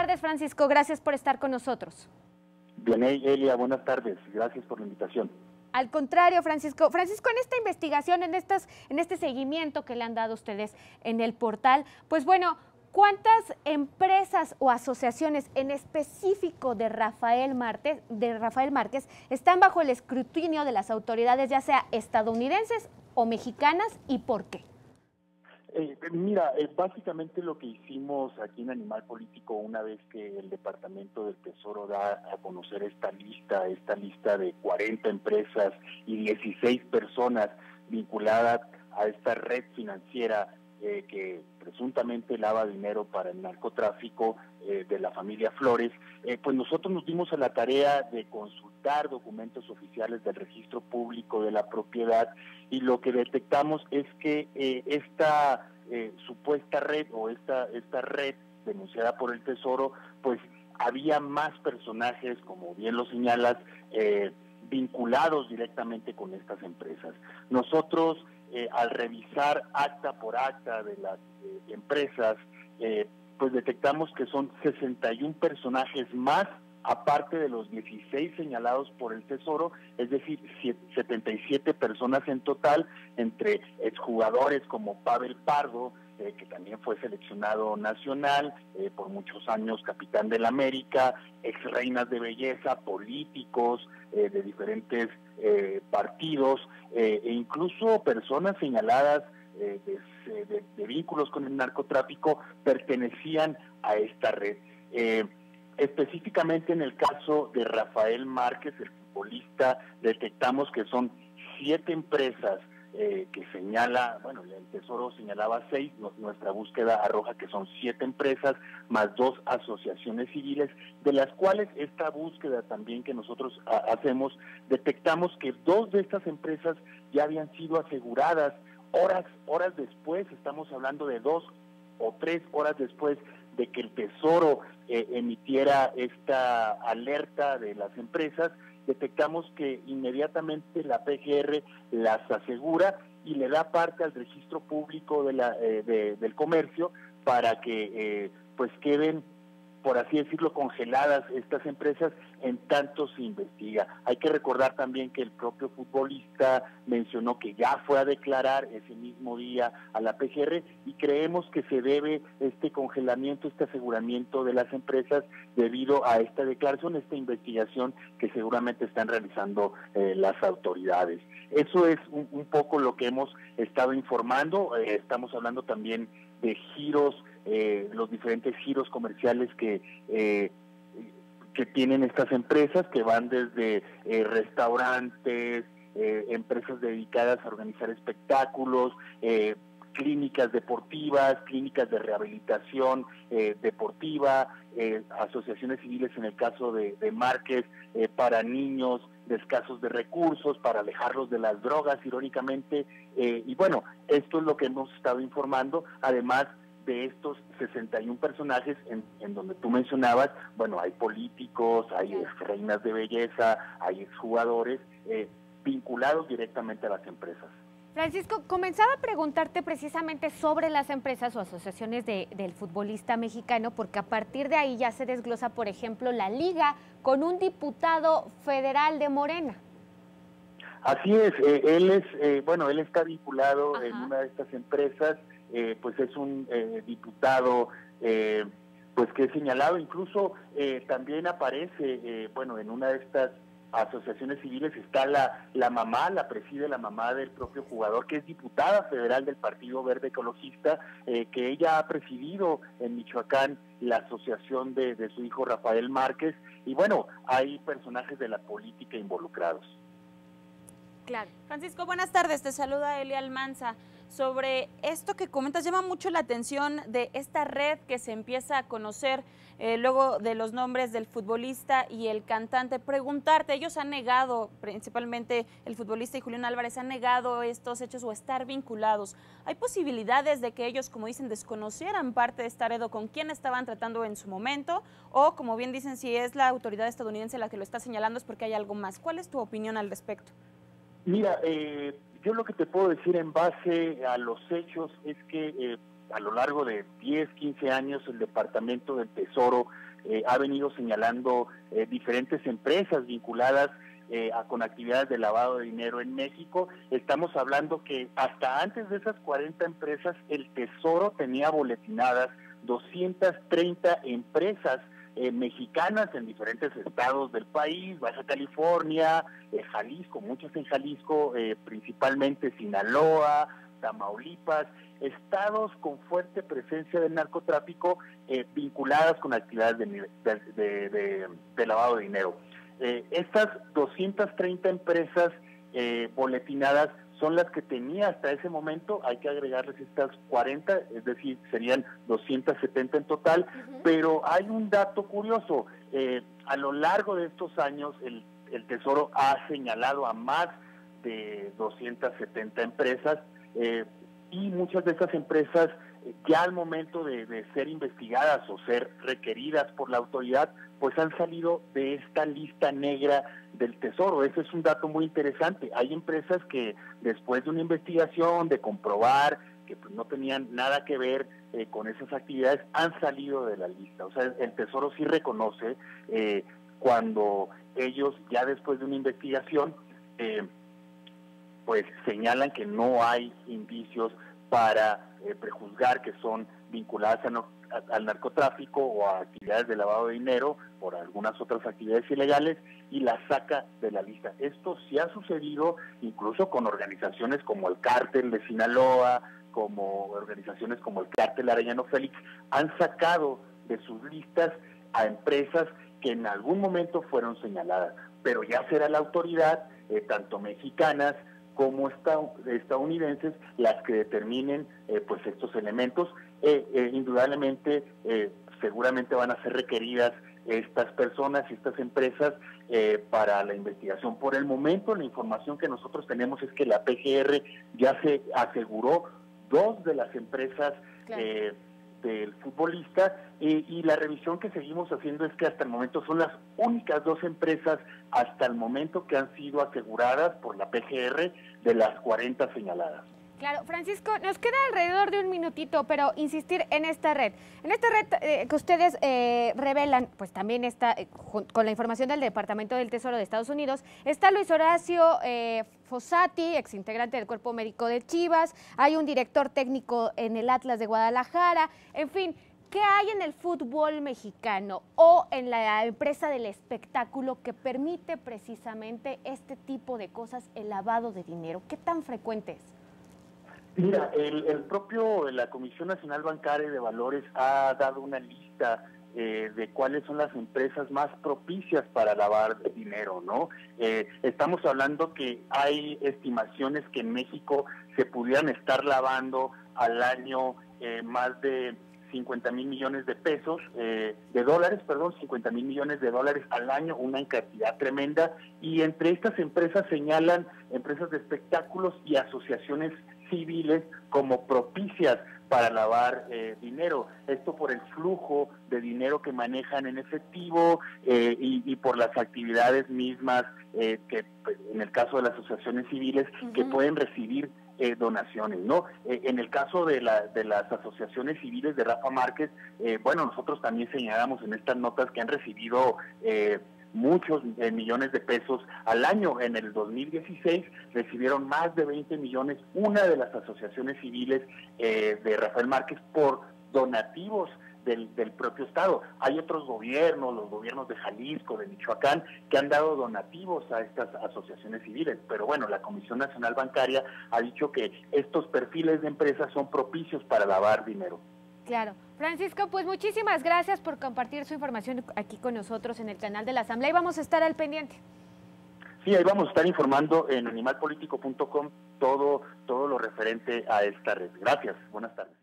tardes, Francisco. Gracias por estar con nosotros. Bien, Elia, buenas tardes. Gracias por la invitación. Al contrario, Francisco. Francisco, en esta investigación, en este seguimiento que le han dado ustedes en el portal, pues bueno, ¿cuántas empresas o asociaciones en específico de Rafael Márquez están bajo el escrutinio de las autoridades, ya sea estadounidenses o mexicanas, y por qué? Mira, básicamente lo que hicimos aquí en Animal Político, una vez que el Departamento del Tesoro da a conocer esta lista de 40 empresas y 16 personas vinculadas a esta red financiera que presuntamente lava dinero para el narcotráfico de la familia Flores, pues nosotros nos dimos a la tarea de consultar documentos oficiales del registro público de la propiedad, y lo que detectamos es que esta supuesta red o esta red denunciada por el Tesoro, pues había más personajes, como bien lo señalas, vinculados directamente con estas empresas. Nosotros, al revisar acta por acta de las empresas, pues detectamos que son 61 personajes más, aparte de los 16 señalados por el Tesoro, es decir, 77 personas en total, entre exjugadores como Pavel Pardo, que también fue seleccionado nacional, por muchos años capitán del América, exreinas de belleza, políticos de diferentes partidos, e incluso personas señaladas de vínculos con el narcotráfico pertenecían a esta red. Específicamente en el caso de Rafael Márquez, el futbolista, detectamos que son 7 empresas que señala, bueno, el Tesoro señalaba 6, nuestra búsqueda arroja que son 7 empresas, más 2 asociaciones civiles, de las cuales esta búsqueda también que nosotros hacemos, detectamos que 2 de estas empresas ya habían sido aseguradas horas después. Estamos hablando de 2 o 3 horas después de que el Tesoro emitiera esta alerta de las empresas. Detectamos que inmediatamente la PGR las asegura y le da parte al registro público del comercio para que pues queden, por así decirlo, congeladas estas empresas en tanto se investiga. Hay que recordar también que el propio futbolista mencionó que ya fue a declarar ese mismo día a la PGR, y creemos que se debe este congelamiento, este aseguramiento de las empresas debido a esta declaración, esta investigación que seguramente están realizando las autoridades. Eso es un poco lo que hemos estado informando. Estamos hablando también de giros, los diferentes giros comerciales que tienen estas empresas, que van desde restaurantes, empresas dedicadas a organizar espectáculos, clínicas deportivas, clínicas de rehabilitación deportiva, asociaciones civiles en el caso de Márquez, para niños de escasos de recursos, para alejarlos de las drogas, irónicamente, y bueno, esto es lo que hemos estado informando, además de estos 61 personajes en donde tú mencionabas. Bueno, hay políticos, hay reinas de belleza, hay exjugadores vinculados directamente a las empresas. Francisco, comenzaba a preguntarte precisamente sobre las empresas o asociaciones del futbolista mexicano, porque a partir de ahí ya se desglosa, por ejemplo, la liga con un diputado federal de Morena. Así es, él está vinculado en una de estas empresas, pues es un diputado pues que es señalado, incluso también aparece, en una de estas asociaciones civiles está la mamá, la preside la mamá del propio jugador, que es diputada federal del Partido Verde Ecologista, que ella ha presidido en Michoacán la asociación de su hijo Rafael Márquez, y bueno, hay personajes de la política involucrados. Claro. Francisco, buenas tardes, te saluda Elia Almanza. Sobre esto que comentas, llama mucho la atención de esta red que se empieza a conocer luego de los nombres del futbolista y el cantante. Preguntarte, ellos han negado, principalmente el futbolista y Julián Álvarez, han negado estos hechos o estar vinculados. ¿Hay posibilidades de que ellos, como dicen, desconocieran parte de esta red o con quién estaban tratando en su momento? O, como bien dicen, si es la autoridad estadounidense la que lo está señalando es porque hay algo más. ¿Cuál es tu opinión al respecto? Mira, yo lo que te puedo decir en base a los hechos es que a lo largo de 10, 15 años el Departamento del Tesoro ha venido señalando diferentes empresas vinculadas con actividades de lavado de dinero en México. Estamos hablando que hasta antes de esas 40 empresas, el Tesoro tenía boletinadas 230 empresas mexicanas en diferentes estados del país, Baja California, Jalisco, muchas en Jalisco, principalmente Sinaloa, Tamaulipas, estados con fuerte presencia del narcotráfico vinculadas con actividades de lavado de dinero. Estas 230 empresas boletinadas son las que tenía hasta ese momento, hay que agregarles estas 40, es decir, serían 270 en total, pero hay un dato curioso, a lo largo de estos años el Tesoro ha señalado a más de 270 empresas y muchas de estas empresas ya al momento de ser investigadas o ser requeridas por la autoridad, pues han salido de esta lista negra del Tesoro. Ese es un dato muy interesante. Hay empresas que después de una investigación, de comprobar que pues no tenían nada que ver con esas actividades, han salido de la lista. O sea, el Tesoro sí reconoce cuando ellos ya después de una investigación pues señalan que no hay indicios para prejuzgar que son vinculadas al narcotráfico o a actividades de lavado de dinero por algunas otras actividades ilegales y las saca de la lista. Esto sí ha sucedido incluso con organizaciones como el Cártel de Sinaloa, como organizaciones como el Cártel Arellano Félix, han sacado de sus listas a empresas que en algún momento fueron señaladas, pero ya será la autoridad, tanto mexicanas como estadounidenses, las que determinen pues estos elementos. Indudablemente seguramente van a ser requeridas estas personas, estas empresas para la investigación. Por el momento la información que nosotros tenemos es que la PGR ya se aseguró 2 de las empresas del futbolista y la revisión que seguimos haciendo es que hasta el momento son las únicas 2 empresas hasta el momento que han sido aseguradas por la PGR de las 40 señaladas. Claro, Francisco, nos queda alrededor de un minutito, pero insistir en esta red. En esta red que ustedes revelan, pues también está, con la información del Departamento del Tesoro de Estados Unidos, está Luis Horacio Fossati, exintegrante del Cuerpo Médico de Chivas, hay un director técnico en el Atlas de Guadalajara, en fin, ¿qué hay en el fútbol mexicano o en la empresa del espectáculo que permite precisamente este tipo de cosas, el lavado de dinero? ¿Qué tan frecuente es? Mira, la Comisión Nacional Bancaria y de Valores ha dado una lista de cuáles son las empresas más propicias para lavar dinero, ¿no? Estamos hablando que hay estimaciones que en México se pudieran estar lavando al año más de 50,000 millones de pesos, de dólares, perdón, 50,000 millones de dólares al año, una cantidad tremenda, y entre estas empresas señalan empresas de espectáculos y asociaciones civiles como propicias para lavar dinero. Esto por el flujo de dinero que manejan en efectivo y por las actividades mismas que en el caso de las asociaciones civiles que pueden recibir donaciones, ¿no? En el caso de las asociaciones civiles de Rafa Márquez, bueno, nosotros también señalamos en estas notas que han recibido muchos millones de pesos al año. En el 2016 recibieron más de 20 millones una de las asociaciones civiles de Rafael Márquez por donativos del propio Estado. Hay otros gobiernos, los gobiernos de Jalisco, de Michoacán, que han dado donativos a estas asociaciones civiles, pero bueno, la Comisión Nacional Bancaria ha dicho que estos perfiles de empresas son propicios para lavar dinero. Claro. Francisco, pues muchísimas gracias por compartir su información aquí con nosotros en el canal de la Asamblea y vamos a estar al pendiente. Sí, ahí vamos a estar informando en animalpolitico.com todo lo referente a esta red. Gracias, buenas tardes.